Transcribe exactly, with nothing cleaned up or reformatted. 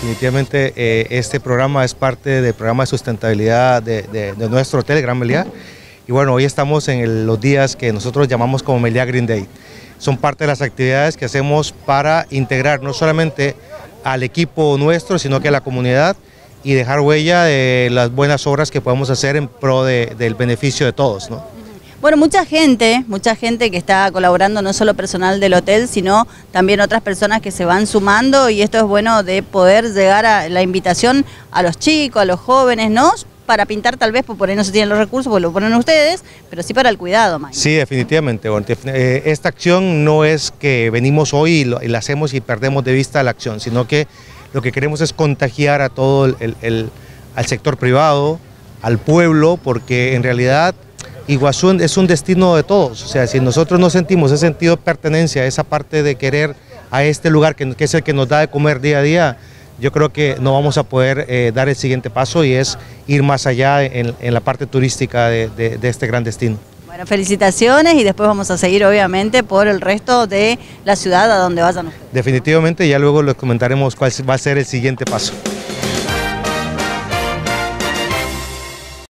definitivamente eh, este programa es parte del programa de sustentabilidad de, de, de nuestro hotel Gran Meliá. Y bueno, hoy estamos en el, los días que nosotros llamamos como Meliá Green Day. Son parte de las actividades que hacemos para integrar no solamente al equipo nuestro, sino que a la comunidad y dejar huella de las buenas obras que podemos hacer en pro de, del beneficio de todos, ¿no? Bueno, mucha gente, mucha gente que está colaborando, no solo personal del hotel, sino también otras personas que se van sumando, y esto es bueno de poder llegar a la invitación a los chicos, a los jóvenes, ¿no? Para pintar tal vez, por ahí no se tienen los recursos, porque lo ponen ustedes, pero sí para el cuidado, Mike. Sí, definitivamente. Bueno, esta acción no es que venimos hoy y, lo, y la hacemos y perdemos de vista la acción, sino que lo que queremos es contagiar a todo el, el, el al sector privado, al pueblo, porque en realidad Iguazú es un destino de todos. O sea, si nosotros no sentimos ese sentido de pertenencia, esa parte de querer a este lugar que, que es el que nos da de comer día a día, yo creo que no vamos a poder eh, dar el siguiente paso, y es ir más allá en, en la parte turística de, de, de este gran destino. Bueno, felicitaciones, y después vamos a seguir obviamente por el resto de la ciudad a donde vayan ustedes. Definitivamente, ya luego les comentaremos cuál va a ser el siguiente paso.